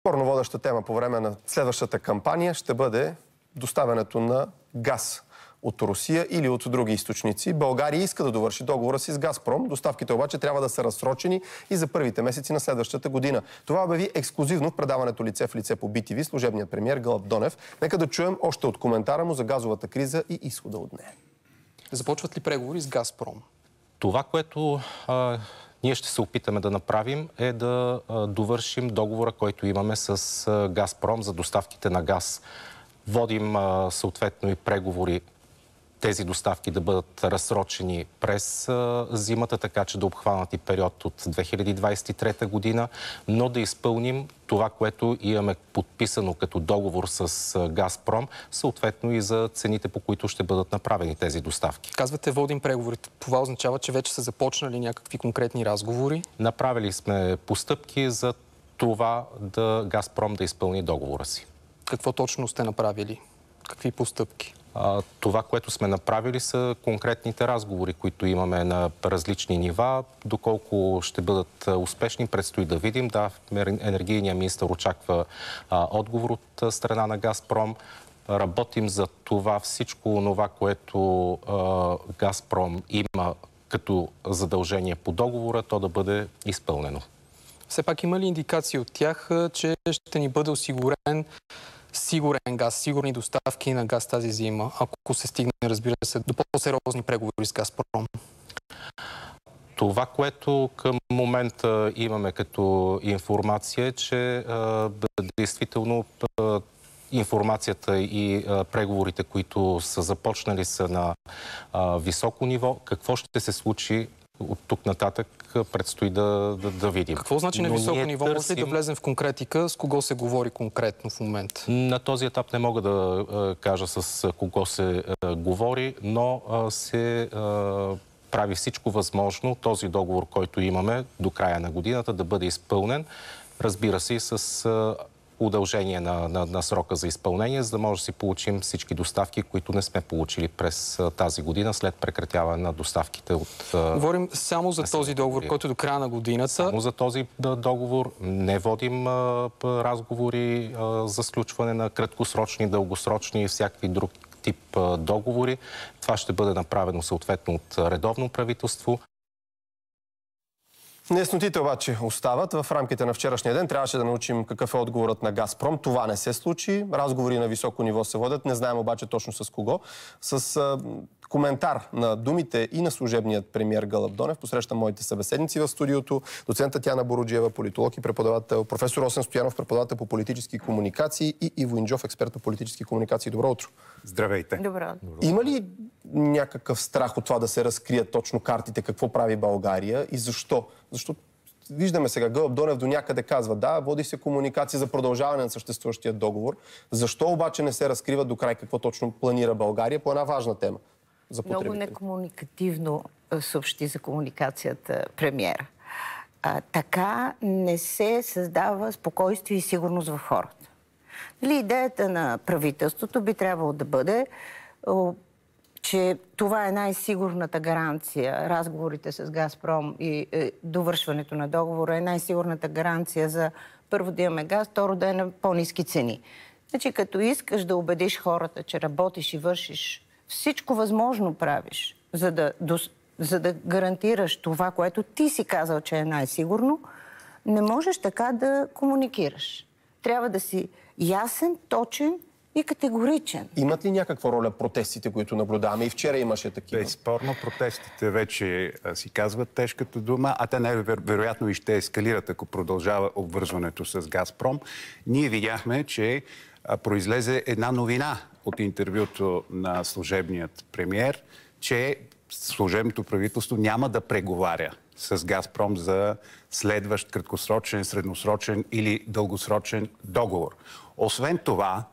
Спорно водеща тема по време на следващата кампания ще бъде доставянето на газ от Русия или от други източници. България иска да довърши договора си с Газпром. Доставките обаче трябва да са разсрочени и за първите месеци на следващата година. Това обяви ексклюзивно в предаването Лице в лице по BTV служебният премиер Гълъб Донев. Нека да чуем още от коментара му за газовата криза и изхода от нея. Започват ли преговори с Газпром? Това, което ние ще се опитаме да направим, е да довършим договора, който имаме с Газпром за доставките на газ. Водим съответно и преговори тези доставки да бъдат разсрочени през зимата, така че да обхванат и период от 2023 година, но да изпълним това, което имаме подписано като договор с Газпром, съответно и за цените, по които ще бъдат направени тези доставки. Казвате, водим преговори. Това означава, че вече са започнали някакви конкретни разговори? Направили сме постъпки за това Газпром да изпълни договора си. Какво точно сте направили? Какви постъпки? Това, което сме направили, са конкретните разговори, които имаме на различни нива. Доколко ще бъдат успешни, предстои да видим. Да, енергийният министър очаква отговор от страна на Газпром. Работим за това всичко това, което Газпром има като задължение по договора, то да бъде изпълнено. Все пак има ли индикации от тях, че ще ни бъде осигурен сигурен газ, сигурни доставки на газ тази зима, ако се стигне, разбира се, до по-сериозни преговори с Газпром? Това, което към момента имаме като информация, е, че действително информацията и преговорите, които са започнали, са на високо ниво. Какво ще се случи от тук нататък, предстои да видим. Какво значи на високо ниво? Може ли да влезем в конкретика? С кого се говори конкретно в момента? На този етап не мога да кажа с кого се говори, но се прави всичко възможно този договор, който имаме до края на годината, да бъде изпълнен. Разбира се, и с удължение на срока за изпълнение, за да може да си получим всички доставки, които не сме получили през тази година, след прекратяване на доставките от... Говорим само за този договор, който до края на годината. Само за този договор. Не водим разговори за сключване на краткосрочни, дългосрочни и всякакви друг тип договори. Това ще бъде направено съответно от редовно правителство. Неяснотите обаче остават. В рамките на вчерашния ден трябваше да научим какъв е отговорът на Газпром. Това не се случи. Разговори на високо ниво се водят. Не знаем обаче точно с кого. С коментар на думите и на служебният премиер Гълъб Донев посрещам моите събеседници в студиото. Доцент Татяна Боруджиева, политолог и преподавател, професор Росен Стоянов, преподавател по политически комуникации, и Иво Инджов, експерт по политически комуникации. Добро утро. Здравейте. Добро. Има ли някакъв страх от това да се разкрият точно картите, какво прави България и защо? Защото виждаме сега, Гълъб Донев до някъде казва, да, води се комуникация за продължаване на съществуващия договор. Защо обаче не се разкрива до край какво точно планира България по една важна тема за потребителите? Много некомуникативно съобщи за комуникацията премиера. Така не се създава спокойствие и сигурност в хората. Идеята на правителството би трябвало да бъде, че това е най-сигурната гаранция. Разговорите с Газпром и довършването на договора е най-сигурната гаранция за първо да имаме газ, второ да е на по-ниски цени. Значи, като искаш да убедиш хората, че работиш и вършиш, всичко възможно правиш, за да гарантираш това, което ти си казал, че е най-сигурно, не можеш така да комуникираш. Трябва да си ясен, точен и категоричен. Имат ли някаква роля протестите, които наблюдаваме? И вчера имаше такива. Безспорно, протестите вече си казват тежката дума, а те най-вероятно и ще ескалират, ако продължава обвързването с Газпром. Ние видяхме, че произлезе една новина от интервюто на служебният премиер, че служебното правителство няма да преговаря с Газпром за следващ краткосрочен, средносрочен или дългосрочен договор. Освен това,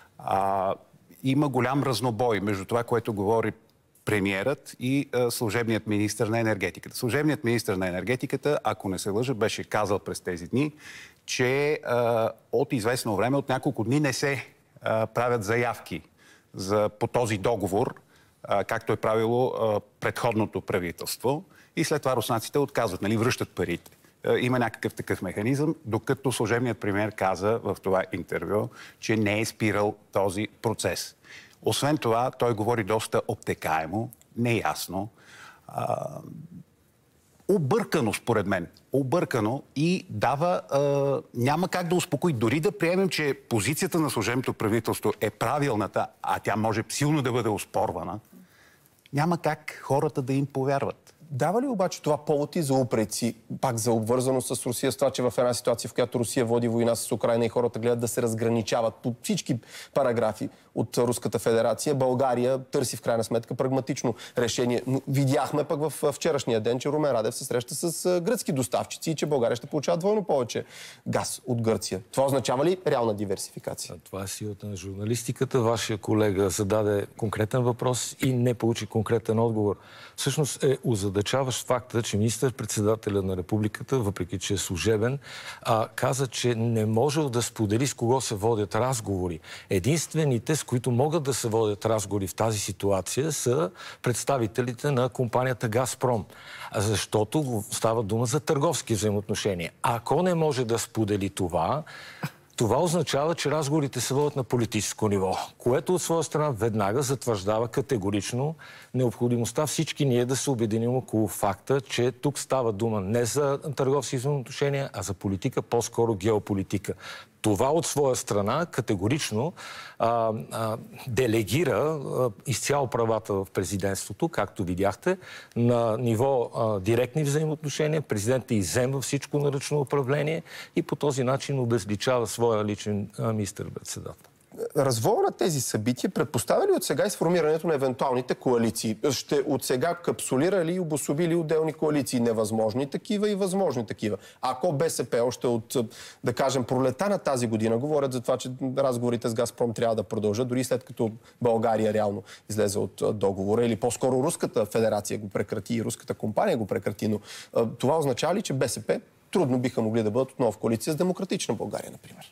има голям разнобой между това, което говори премиерът и служебният министър на енергетиката. Служебният министър на енергетиката, ако не се лъжа, беше казал през тези дни, че от известно време, от няколко дни не се правят заявки по този договор, както е правило предходното правителство. И след това руснаците отказват, връщат парите. има някакъв такъв механизъм, докато служебният премиер каза в това интервю, че не е спирал този процес. Освен това, той говори доста обтекаемо, неясно, объркано, според мен. Объркано и дава... няма как да успокои. Дори да приемем, че позицията на служебното правителство е правилната, а тя може силно да бъде оспорвана, няма как хората да им повярват. Дава ли обаче това повод и за упреци, пак за обвързаност с Русия, с това, че в една ситуация, в която Русия води война с Украйна и хората гледат да се разграничават по всички параграфи от Руската федерация, България търси в крайна сметка прагматично решение. Но видяхме пък в вчерашния ден, че Румен Радев се среща с гръцки доставчици и че България ще получава двойно повече газ от Гърция. Това означава ли реална диверсификация? Това е силата на журналистиката. Вашия колега зададе конкретен въпрос и не получи конкретен отговор. Всъщност е озадачаващ факта, че министър-председателя на републиката, въпреки че е служебен, каза, че не можел да сподели с кого се водят разговори. Единствените, с които могат да се водят разговори в тази ситуация, са представителите на компанията Газпром. Защото става дума за търговски взаимоотношения. Ако не може да сподели това, това означава, че разговорите се водят на политическо ниво, което от своя страна веднага затвърждава категорично необходимостта всички ние да се обединим около факта, че тук става дума не за търговски взаимоотношения, а за политика, по-скоро геополитика. Това от своя страна категорично делегира изцяло правата в президентството, както видяхте, на ниво директни взаимоотношения. Президентът изземва всичко на ръчно управление и по този начин обезличава своя личен министър-председател. Развоя на тези събития предпоставя ли от сега изформирането на евентуалните коалиции? Ще от сега капсулира ли и обособи ли отделни коалиции? Невъзможни такива и възможни такива. Ако БСП още от, да кажем, пролета на тази година говорят за това, че разговорите с Газпром трябва да продължат, дори след като България реално излезе от договора, или по-скоро Руската федерация го прекрати и Руската компания го прекрати, но това означава ли, че БСП трудно биха могли да бъдат отново в коалиция с Демократична България, например?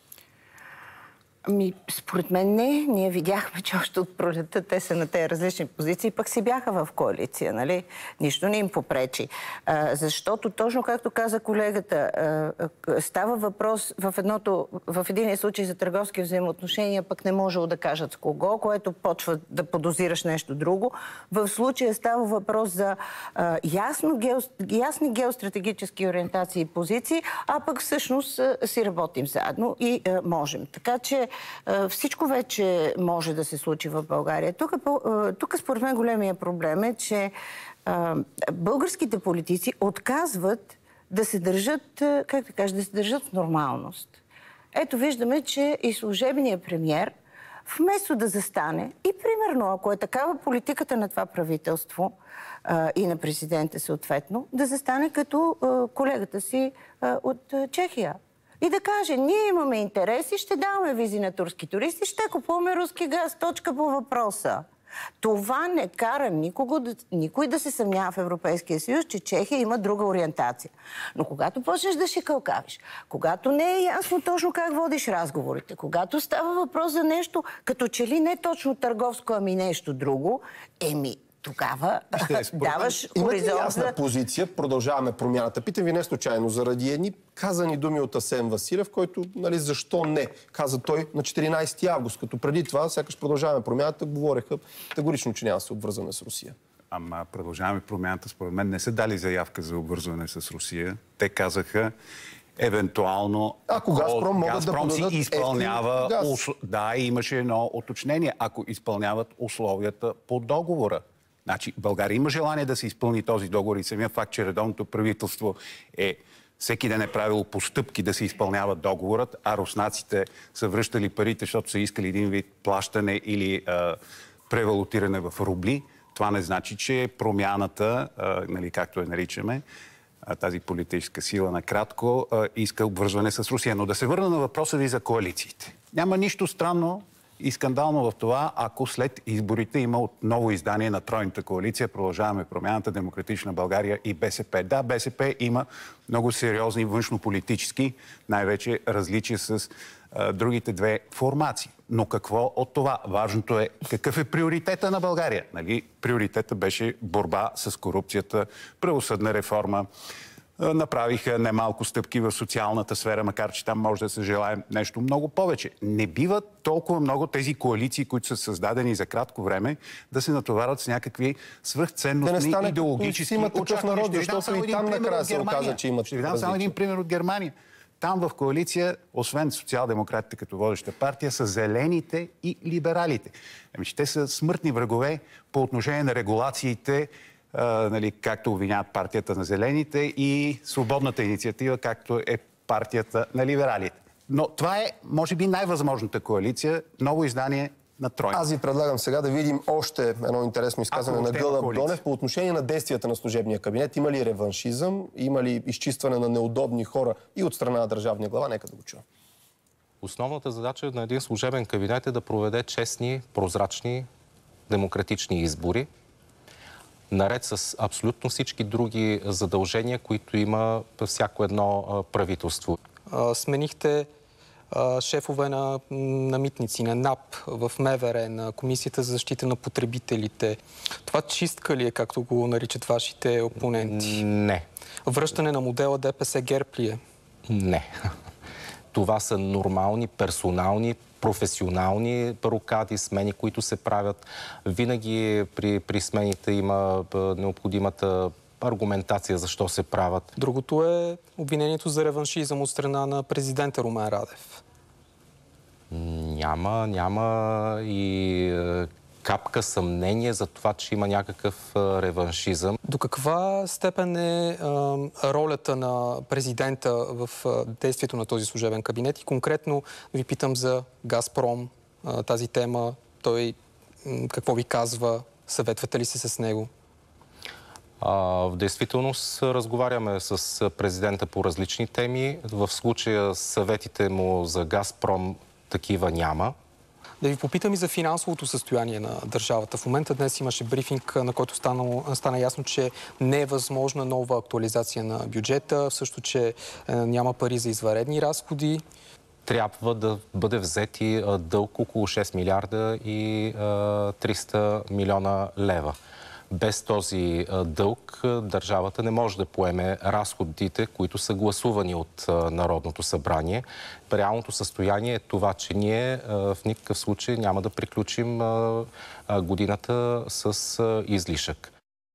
Според мен не. Ние видяхме, че още от пролетта те са на тези различни позиции, пък си бяха в коалиция, нали? Нищо не им попречи. Защото, точно както каза колегата, става въпрос в единия случай за търговски взаимоотношения, пък не можело да кажат с кого, което почва да подозираш нещо друго. В случая става въпрос за ясни геостратегически ориентации и позиции, а пък всъщност си работим заедно и можем. Така че всичко вече може да се случи в България. Тук според мен големия проблем е, че българските политици отказват да се държат, да се държат в нормалност. Ето виждаме, че и служебният премиер, вместо да застане и примерно, ако е такава политиката на това правителство и на президента съответно, да застане като колегата си от Чехия. И да каже, ние имаме интереси, ще даваме визи на турски туристи, ще купуваме руски газ, точка по въпроса. Това не кара никой да се съмнява в Европейския съюз, че Чехия има друга ориентация. Но когато почнеш да шикалкавиш, когато не е ясно точно как водиш разговорите, когато става въпрос за нещо, като че ли не точно търговско, ами нещо друго, тогава даваш хоризонт. Имате ясна позиция, продължаваме промяната. Питам ви не случайно, заради едни казани думи от Асен Василев, който, нали, защо не, каза той на 14 август, като преди това, сякаш продължаваме промяната, говореха категорично, че няма да се обвързваме с Русия. Ама продължаваме промяната, според мен не са дали заявка за обвързване с Русия. Те казаха, евентуално, ако Газпром си изпълнява... Да, имаше едно уточнение. Ако изпълняват условията по договора. Значи, България има желание да се изпълни този договор и самия факт, че редовното правителство всеки ден е правило постъпки да се изпълнява договорът, а руснаците са връщали парите, защото са искали един вид плащане или превалутиране в рубли. Това не значи, че промяната, нали, както я наричаме, тази политическа сила накратко, иска обвързване с Русия. Но да се върна на въпроса ви за коалициите. Няма нищо странно и скандално в това, ако след изборите има ново издание на тройната коалиция, Продължаваме промяната, Демократична България и БСП. Да, БСП има много сериозни външнополитически, най-вече различия с другите две формации. Но какво от това? Важното е какъв е приоритета на България. Нали? Приоритета беше борба с корупцията, правосъдна реформа, направиха немалко стъпки в социалната сфера, макар че там може да се желае нещо много повече. Не бива толкова много тези коалиции, които са създадени за кратко време, да се натоварят с някакви свръхценностни идеологически очаквания. Защото и там накрая се оказа, че имат. Ще ви дам само един пример от Германия. Там в коалиция, освен социал-демократите като водеща партия, са зелените и либералите. Те са смъртни врагове по отношение на регулациите, както обвиняват партията на зелените, и свободната инициатива, както е партията на либералите. Но това е, може би, най-възможната коалиция, ново издание на тройка. Аз ви предлагам сега да видим още едно интересно изказване на Гълъб Донев по отношение на действията на служебния кабинет. Има ли реваншизъм? Има ли изчистване на неудобни хора и от страна на държавния глава? Нека да го чуем. Основната задача на един служебен кабинет е да проведе честни, прозрачни, демократични избори, наред с абсолютно всички други задължения, които има всяко едно правителство. Сменихте шефове на митници, на НАП, в МВР, на Комисията за защита на потребителите. Това чистка ли е, както го наричат вашите опоненти? Не. Връщане на модела ДПС ГЕРБ ли е? Не. Това са нормални, персонални, професионални рокади, смени, които се правят. Винаги при смените има необходимата аргументация защо се правят. Другото е обвинението за реваншизъм от страна на президента Румен Радев. Няма и капка съмнение за това, че има някакъв реваншизъм. До каква степен е ролята на президента в действието на този служебен кабинет? И конкретно ви питам за Газпром, тази тема. Той какво ви казва? Съветвате ли се с него? В действителност разговаряме с президента по различни теми. В случая съветите му за Газпром такива няма. Да ви попитам и за финансовото състояние на държавата. В момента днес имаше брифинг, на който стана ясно, че не е възможна нова актуализация на бюджета, също, че няма пари за извънредни разходи. Трябва да бъде взети дълг около 6 милиарда и 300 милиона лева. Без този дълг държавата не може да поеме разходите, които са гласувани от Народното събрание. Реалното състояние е това, че ние в никакъв случай няма да приключим годината с излишък.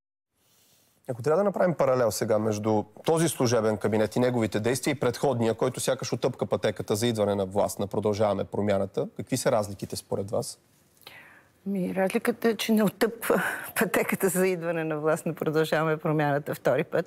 Ако трябва да направим паралел сега между този служебен кабинет и неговите действия и предходния, който сякаш отъпка пътеката за идване на власт, на Продължаваме промяната, какви са разликите според вас? Разликата е, че не оттъпва пътеката за идване на власт, не Продължаваме промяната втори път.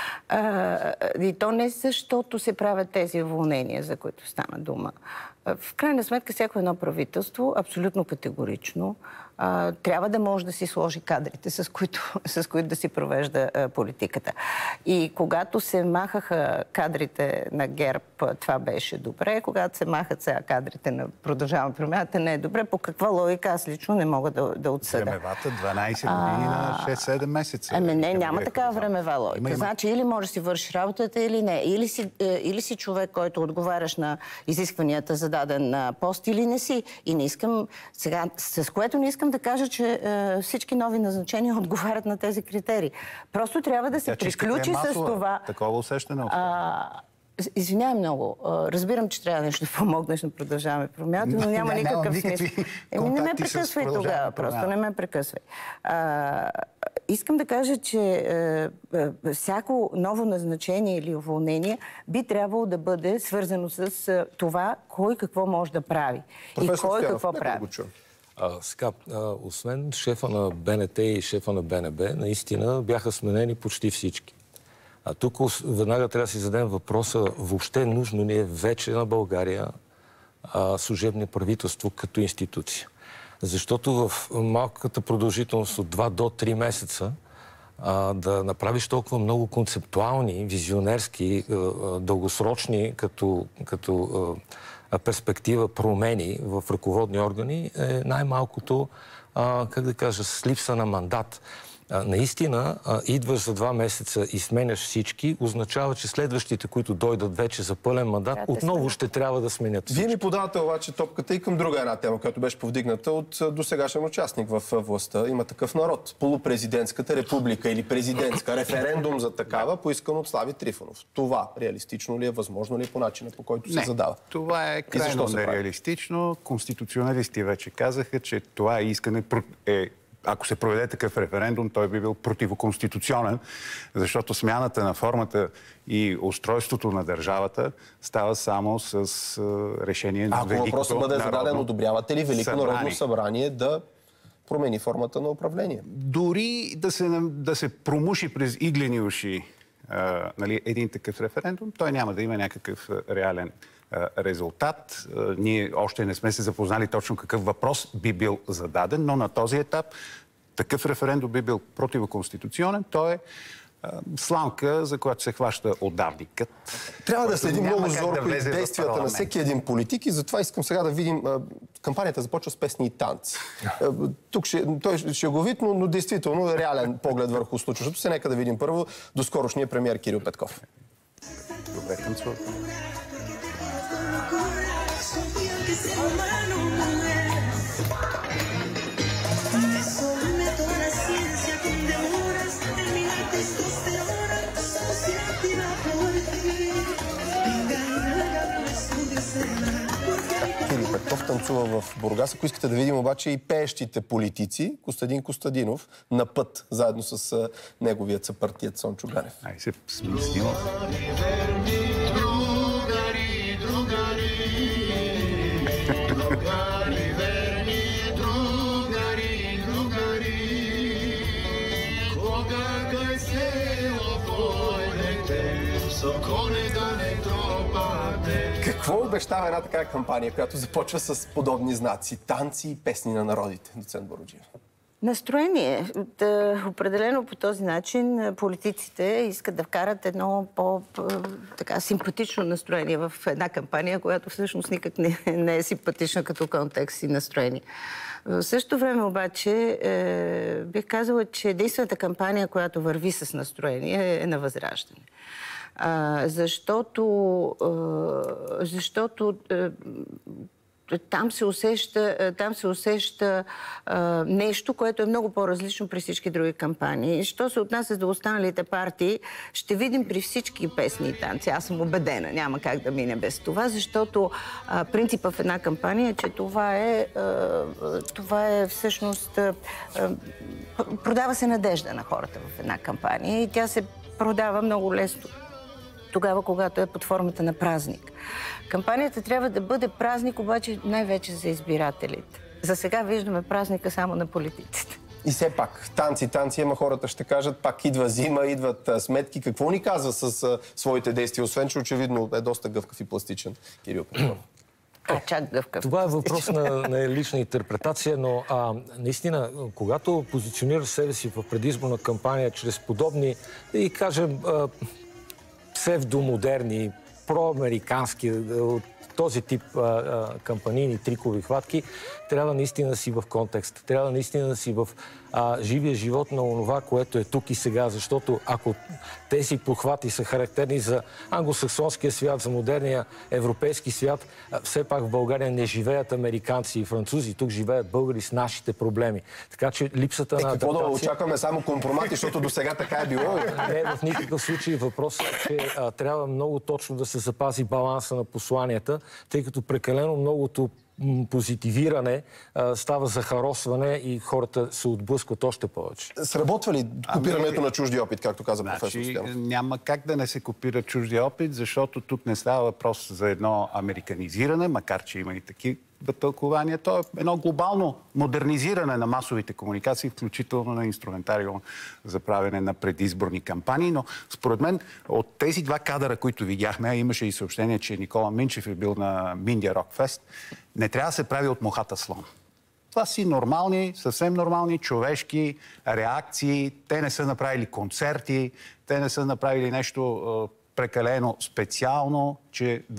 И то не защото се правят тези уволнения, за които стана дума. В крайна сметка, всяко едно правителство, абсолютно категорично, трябва да може да си сложи кадрите, с които да си провежда политиката. И когато се махаха кадрите на ГЕРБ, това беше добре. Когато се махат сега кадрите на Продължаваме промяната, не е добре. По каква логика аз лично не мога да отсъда. Времевата 12 години на 6-7 месеца. Не, няма такава времева логика. Значи или можеш да си вършиш работата, или не. Или си човек, който отговаряш на изискванията за даден пост, или не си. И не искам сега, с което не искам да кажа, че всички нови назначения отговарят на тези критерии. Просто трябва да се приключи с това. Такова усещане. Извинявай много. Разбирам, че трябва нещо да помогнеш на Продължаваме промяната, но няма никакъв смисъл. Не ме прекъсвай тогава. Просто не ме прекъсвай. Искам да кажа, че всяко ново назначение или уволнение би трябвало да бъде свързано с това, кой какво може да прави. И кой какво прави. Сега, освен шефа на БНТ и шефа на БНБ, наистина бяха сменени почти всички. А тук веднага трябва да си зададем въпроса, въобще нужно ли е вече на България служебно правителство като институция. Защото в малката продължителност от 2 до 3 месеца да направиш толкова много концептуални, визионерски, дългосрочни като перспектива промени в ръководни органи е най-малкото, как да кажа, с липса на мандат. наистина идваш за 2 месеца и сменяш всички, означава, че следващите, които дойдат вече за пълен мандат, отново ще трябва да сменят всички. Вие ми подавате обаче топката и към друга една тема, която беше повдигната от досегашен участник в властта. Има Такъв народ. Полупрезидентската република или президентска референдум за такава, поискан от Слави Трифонов. Това реалистично ли е, възможно ли е по начина, по който се задава? Това е крайно нереалистично. Конституционалисти вече казаха, че това искане ако се проведе такъв референдум, той би бил противоконституционен, защото смяната на формата и устройството на държавата става само с решение на Великото Ако въпросът бъде зададен, одобрявате ли Велико народно събрание да промени формата на управление? Дори да се промуши през иглени уши един такъв референдум, той няма да има някакъв реален резултат. Ние още не сме се запознали точно какъв въпрос би бил зададен, но на този етап такъв референдум би бил противоконституционен. Той е сламка, за която се хваща отдавникът. Трябва да следим много зорко действията на всеки един политик и затова искам сега да видим. Кампанията започва с песни и танци. Тук той е шеговит, но действително реален поглед върху случващото се. Нека да видим първо доскорошния премиер Кирил Петков. Добре, танцува. Кирил Петков танцува в Бургас. Ако искате да видим обаче и пеещите политици, Костадин Костадинов на път, заедно с неговият съпартият Цончо Ганев. Ай се смислимо. Какво обещава една такава кампания, която започва с подобни знаци, танци и песни на народите, доцент Боруджиев? Настроение. Определено по този начин политиците искат да вкарат едно по-симпатично настроение в една кампания, която всъщност никак не е симпатична като контекст и настроение. В същото време обаче бих казала, че единствената кампания, която върви с настроение, е на Възраждане. Защото там се усеща нещо, което е много по-различно при всички други кампании. Що се отнася до останалите партии, ще видим при всички песни и танци. Аз съм убедена, няма как да мине без това, защото принципът в една кампания е, че това е всъщност... продава се надежда на хората в една кампания и тя се продава много лесно тогава, когато е под формата на празник. Кампанията трябва да бъде празник, обаче най-вече за избирателите. За сега виждаме празника само на политиците. И все пак, танци, ама хората ще кажат, пак идва зима, идват сметки. Какво ни казва с своите действия, освен че очевидно е доста гъвкав и пластичен Кирил Петков? Чак гъвкав. Това е въпрос на лична интерпретация, но наистина, когато позиционираш себе си в предизборна кампания чрез подобни, да кажем, псевдомодерни, проамерикански, този тип кампанийни трикови хватки, трябва наистина да си в контекст. Трябва наистина да си в живия живот на онова, което е тук и сега, защото ако тези похвати са характерни за англосаксонския свят, за модерния европейски свят, все пак в България не живеят американци и французи, тук живеят българи с нашите проблеми. Така че липсата на адаптация... Какво да очакваме само компромати, защото до сега така е било? Не, в никакъв случай въпросът е, че трябва много точно да се запази баланса на посланията, тъй като прекалено многото позитивиране става захаросване и хората се отблъскват още повече. Сработва ли копирането на чужди опит, както каза професор Стоянов? Няма как да не се копира чужди опит, защото тук не става въпрос за едно американизиране, макар че има и такива тълкования. То е едно глобално модернизиране на масовите комуникации, включително на инструментариум за правене на предизборни кампании. Но според мен от тези 2 кадъра, които видяхме, имаше и съобщение, че Никола Минчев е бил на Миндия Рокфест, не трябва да се прави от мухата слон. Това си нормални, съвсем нормални човешки реакции. Те не са направили концерти, те не са направили нещо прекалено специално, че да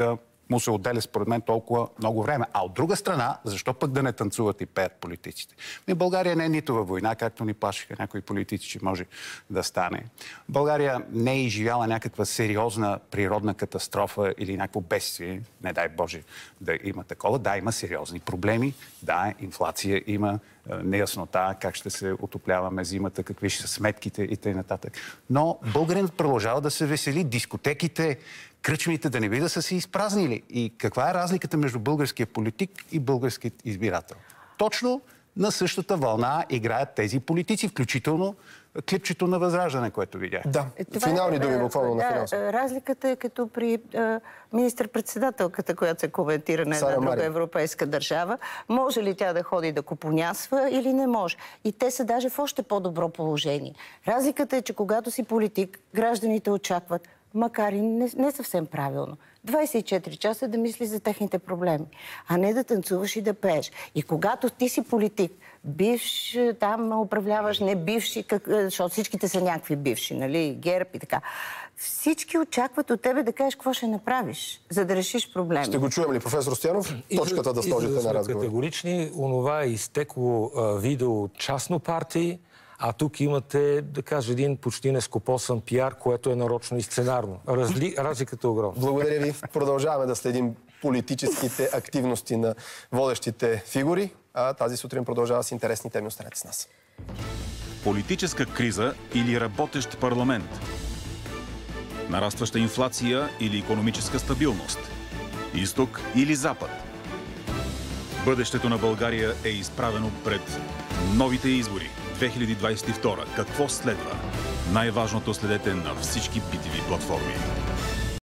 му се отделя според мен толкова много време. А от друга страна, защо пък да не танцуват и пеят политиците? България не е нито във война, както ни плашиха някои политици, че може да стане. България не е изживяла някаква сериозна природна катастрофа или някакво бедствие, не дай Боже да има такова. Да, има сериозни проблеми, да, инфлация има, неяснота, как ще се отопляваме зимата, какви ще са сметките и т.н. Но българинът продължава да се весели, дискотеките, кръчмите да не би да са се изпразнили. И каква е разликата между българския политик и българският избирател? Точно на същата вълна играят тези политици, включително клипчето на Възраждане, което видях. Да, финални думи буквално на финансово. Разликата е като при министър-председателката, която се коментира на една друга европейска държава. Може ли тя да ходи да купонясва или не може? И те са даже в още по-добро положение. Разликата е, че когато си политик, гражданите очакват, макар и не съвсем правилно, 24 часа да мислиш за техните проблеми, а не да танцуваш и да пееш. И когато ти си политик, бивш, там управляваш, не бивши, защото всичките са някакви бивши, нали, ГЕРБ и така. Всички очакват от тебе да кажеш какво ще направиш, за да решиш проблеми. Ще го чуем ли, професор Стоянов? Точката да сложите на разговор. Категорични, онова е изтекло видео частно партии, а тук имате, да кажа, един почти нескопосан пиар, което е нарочно и сценарно. Разликата е огромна. Благодаря ви. Продължаваме да следим политическите активности на водещите фигури. А тази сутрин продължава с интересни теми. Останете с нас. Политическа криза или работещ парламент? Нарастваща инфлация или икономическа стабилност? Изток или Запад? Бъдещето на България е изправено пред новите избори. 2022. Какво следва? Най-важното следете на всички BTV платформи.